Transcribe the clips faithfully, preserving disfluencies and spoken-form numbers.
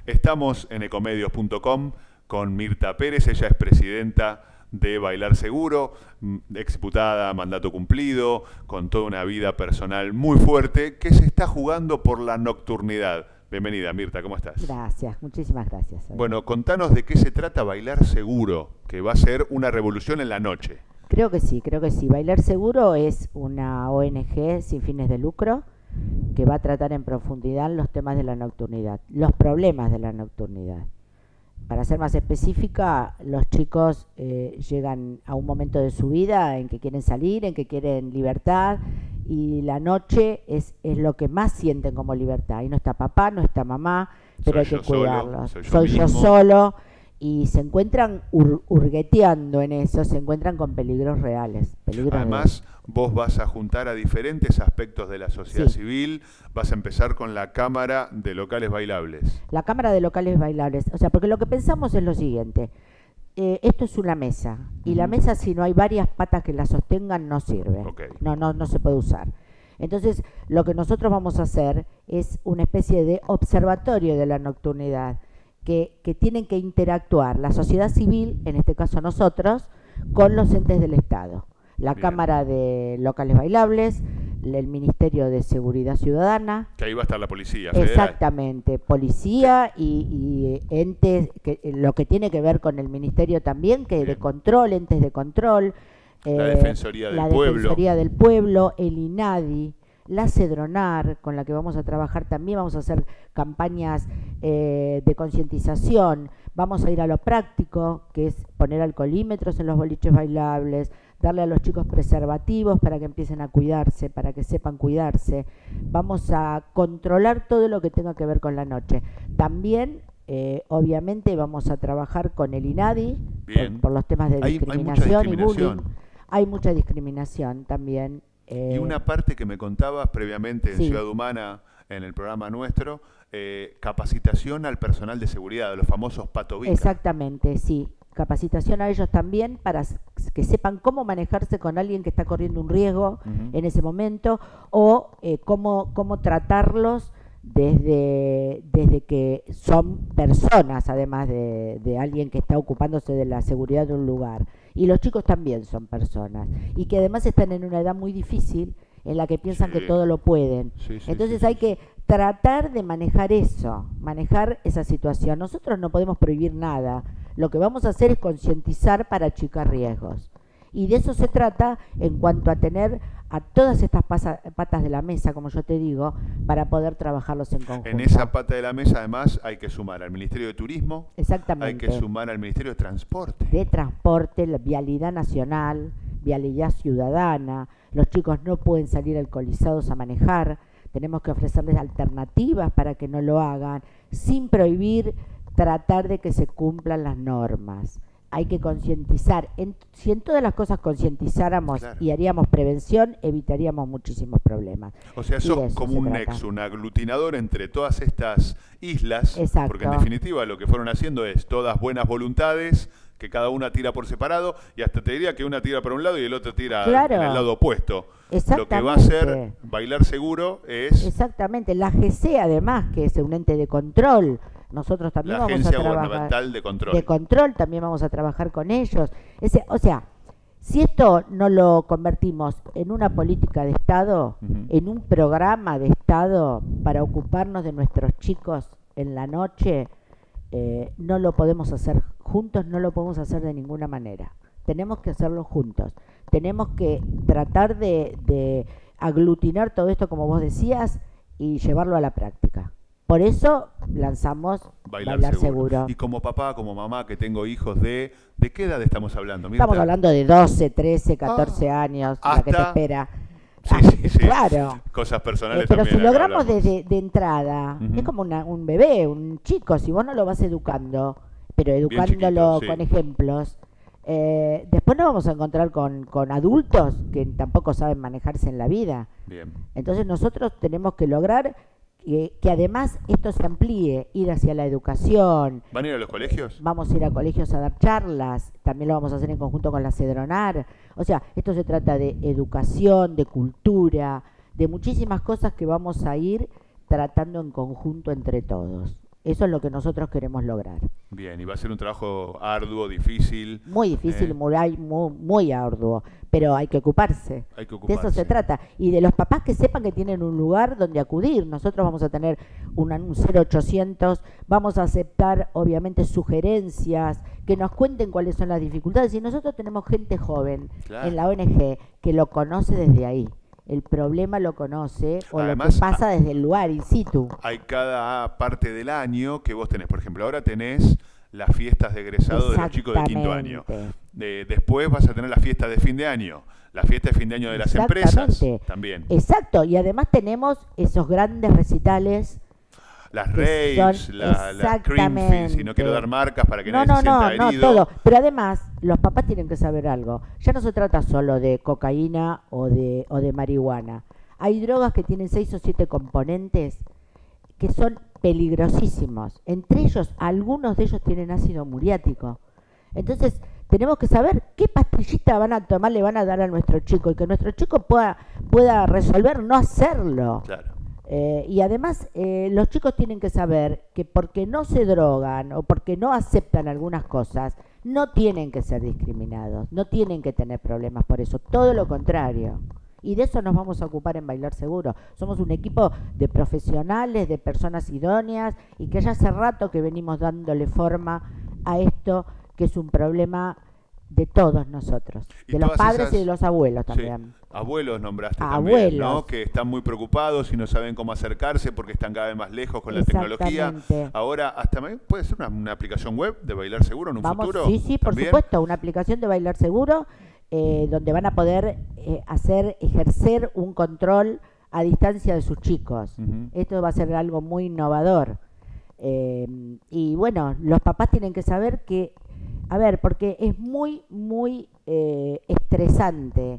Estamos en ecomedios punto com con Mirta Pérez, ella es presidenta de Bailar Seguro, exdiputada, mandato cumplido, con toda una vida personal muy fuerte, que se está jugando por la nocturnidad. Bienvenida, Mirta, ¿cómo estás? Gracias, muchísimas gracias. Bueno, contanos de qué se trata Bailar Seguro, que va a ser una revolución en la noche. Creo que sí, creo que sí. Bailar Seguro es una O N G sin fines de lucro que va a tratar en profundidad los temas de la nocturnidad, los problemas de la nocturnidad. Para ser más específica, los chicos eh, llegan a un momento de su vida en que quieren salir, en que quieren libertad, y la noche es, es lo que más sienten como libertad. Ahí no está papá, no está mamá, pero Soy hay que yo cuidarlos. solo, soy yo Soy yo mismo. solo, y se encuentran hur hurgueteando en eso, se encuentran con peligros reales. Peligros Además, de... vos vas a juntar a diferentes aspectos de la sociedad Sí. civil, vas a empezar con la Cámara de Locales Bailables. La Cámara de Locales Bailables. O sea, porque lo que pensamos es lo siguiente. Eh, esto es una mesa. Y la mesa, si no hay varias patas que la sostengan, no sirve. Okay. No, no, no se puede usar. Entonces, lo que nosotros vamos a hacer es una especie de observatorio de la nocturnidad, que, que tienen que interactuar la sociedad civil, en este caso nosotros, con los entes del Estado. La Bien. Cámara de Locales Bailables, el Ministerio de Seguridad Ciudadana. Que ahí va a estar la policía federal. Exactamente, policía y, y entes, que, lo que tiene que ver con el Ministerio también, que Bien. de control, entes de control. La eh, Defensoría del la Pueblo. Defensoría del Pueblo, el INADI, la CEDRONAR, con la que vamos a trabajar también, vamos a hacer campañas eh, de concientización, vamos a ir a lo práctico, que es poner alcoholímetros en los boliches bailables, darle a los chicos preservativos para que empiecen a cuidarse, para que sepan cuidarse. Vamos a controlar todo lo que tenga que ver con la noche. También, eh, obviamente, vamos a trabajar con el INADI, Bien. por, por los temas de Hay- hay mucha discriminación, y discriminación. bullying. Hay mucha discriminación también. eh, Y una parte que me contabas previamente en Sí. Ciudad Humana, en el programa nuestro, eh, capacitación al personal de seguridad, los famosos patobica. Exactamente, sí. Capacitación a ellos también para s- que sepan cómo manejarse con alguien que está corriendo un riesgo Ujú. en ese momento, o eh, cómo, cómo tratarlos desde, desde que son personas, además de, de alguien que está ocupándose de la seguridad de un lugar. Y los chicos también son personas, y que además están en una edad muy difícil en la que piensan Sí. que todo lo pueden. Sí, sí, Entonces sí, hay sí, que tratar de manejar eso, manejar esa situación. Nosotros no podemos prohibir nada. Lo que vamos a hacer es concientizar para achicar riesgos. Y de eso se trata en cuanto a tener a todas estas pasa- patas de la mesa, como yo te digo, para poder trabajarlos en conjunto. En esa pata de la mesa, además, hay que sumar al Ministerio de Turismo, Exactamente. hay que sumar al Ministerio de Transporte. De transporte, la vialidad nacional, vialidad ciudadana. Los chicos no pueden salir alcoholizados a manejar. Tenemos que ofrecerles alternativas para que no lo hagan, sin prohibir, tratar de que se cumplan las normas. Hay que concientizar. En- si en todas las cosas concientizáramos Claro. y haríamos prevención, evitaríamos muchísimos problemas. O sea, Y de sos eso como se un trata. nexo, un aglutinador entre todas estas islas, Exacto. porque en definitiva lo que fueron haciendo es todas buenas voluntades, que cada una tira por separado, y hasta te diría que una tira por un lado y el otro tira Claro. en el lado opuesto. Lo que va a hacer Exactamente. Bailar Seguro es Exactamente. La G C, además, que es un ente de control, nosotros también la vamos Agencia a trabajar. Gubernamental de Control. De control, también vamos a trabajar con ellos. Ese, o sea, si esto no lo convertimos en una política de Estado, Ujú. en un programa de Estado para ocuparnos de nuestros chicos en la noche, eh, no lo podemos hacer juntos, no lo podemos hacer de ninguna manera. Tenemos que hacerlo juntos. Tenemos que tratar de, de aglutinar todo esto, como vos decías, y llevarlo a la práctica. Por eso lanzamos Bailar, Bailar, seguro. Seguro. Y como papá, como mamá, que tengo hijos de... ¿De qué edad estamos hablando? Mirta? Estamos hablando de doce, trece, catorce años, la que te hasta- espera. Sí, Ah, sí, sí. Claro. Cosas Eh, personales pero también. si acá logramos hablamos. desde de entrada, Ujú. es como una- un bebé, un chico, si vos no lo vas educando, pero educándolo chiquito, sí. con ejemplos, eh, después nos vamos a encontrar con, con adultos que tampoco saben manejarse en la vida. Bien. Entonces nosotros tenemos que lograr que, que además esto se amplíe, ir hacia la educación. ¿Van a ir a los colegios? Vamos a ir a colegios a dar charlas, también lo vamos a hacer en conjunto con la CEDRONAR. O sea, esto se trata de educación, de cultura, de muchísimas cosas que vamos a ir tratando en conjunto entre todos. Eso es lo que nosotros queremos lograr. Bien, y va a ser un trabajo arduo, difícil. Muy difícil, eh, muy, muy, muy arduo, pero hay que ocuparse. Hay que De ocuparse. eso se trata. Y de los papás que sepan que tienen un lugar donde acudir. Nosotros vamos a tener un, un cero ochocientos, vamos a aceptar obviamente sugerencias, que nos cuenten cuáles son las dificultades. Y nosotros tenemos gente joven Claro. en la O N G que lo conoce desde ahí. El problema lo conoce o Además, lo que pasa desde el lugar, in situ. Hay cada parte del año que vos tenés. Por ejemplo, ahora tenés las fiestas de egresado de los chicos de quinto año. De, después vas a tener las fiestas de fin de año. La fiesta de fin de año de las empresas también. Exacto, y además tenemos esos grandes recitales. Las que raves, son- la, la Creamfields, y no quiero dar marcas para que No, nadie no, se sienta no, no, herido. todo. Pero además, los papás tienen que saber algo. Ya no se trata solo de cocaína o de, o de marihuana. Hay drogas que tienen seis o siete componentes que son peligrosísimos. Entre ellos, algunos de ellos tienen ácido muriático. Entonces, tenemos que saber qué pastillita van a tomar, le van a dar a nuestro chico y que nuestro chico pueda, pueda resolver no hacerlo. Claro. Eh, y además, eh, los chicos tienen que saber que porque no se drogan o porque no aceptan algunas cosas, no tienen que ser discriminados, no tienen que tener problemas por eso, todo lo contrario. Y de eso nos vamos a ocupar en Bailar Seguro. Somos un equipo de profesionales, de personas idóneas y que ya hace rato que venimos dándole forma a esto, que es un problema de todos nosotros, Y de los todas padres esas- y de los abuelos Sí. también. Abuelos nombraste Abuelos. también, ¿no? Que están muy preocupados y no saben cómo acercarse porque están cada vez más lejos con la tecnología. Exactamente. Ahora, hasta me- puede ser una, una aplicación web de Bailar Seguro en un Vamos, futuro. sí, sí, por ¿También? supuesto, una aplicación de Bailar Seguro eh, donde van a poder eh, hacer, ejercer un control a distancia de sus chicos. Ujú. Esto va a ser algo muy innovador. Eh, y bueno, los papás tienen que saber que, a ver, porque es muy, muy eh, estresante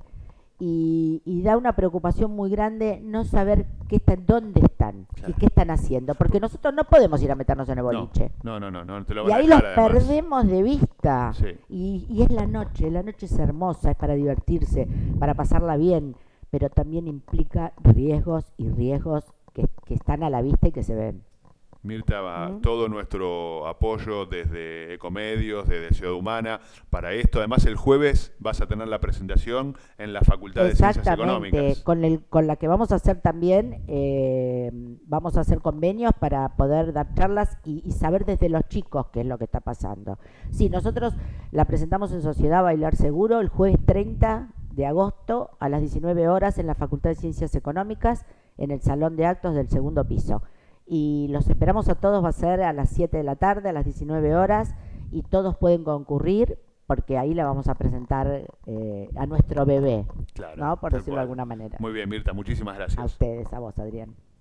y, y da una preocupación muy grande no saber qué están, dónde están Claro. y qué están haciendo, porque nosotros no podemos ir a meternos en el boliche. No, no, no, no, no te lo Y van a ahí los dejar, además. perdemos de vista. Sí. Y, y es la noche, la noche es hermosa, es para divertirse, para pasarla bien, pero también implica riesgos y riesgos que, que están a la vista y que se ven. Mirta, va Ujú. todo nuestro apoyo desde Ecomedios, desde Ciudad Humana, para esto. Además, el jueves vas a tener la presentación en la Facultad de Ciencias Exactamente, Económicas. con, el, con la que vamos a hacer también, eh, vamos a hacer convenios para poder dar charlas y, y saber desde los chicos qué es lo que está pasando. Sí, nosotros la presentamos en Sociedad Bailar Seguro el jueves treinta de agosto a las diecinueve horas en la Facultad de Ciencias Económicas, en el Salón de Actos del segundo piso. Y los esperamos a todos, va a ser a las siete de la tarde, a las diecinueve horas, y todos pueden concurrir porque ahí la vamos a presentar eh, a nuestro bebé, Claro, ¿no? Por tal decirlo cual. de alguna manera. Muy bien, Mirta, muchísimas gracias. A ustedes, a vos, Adrián.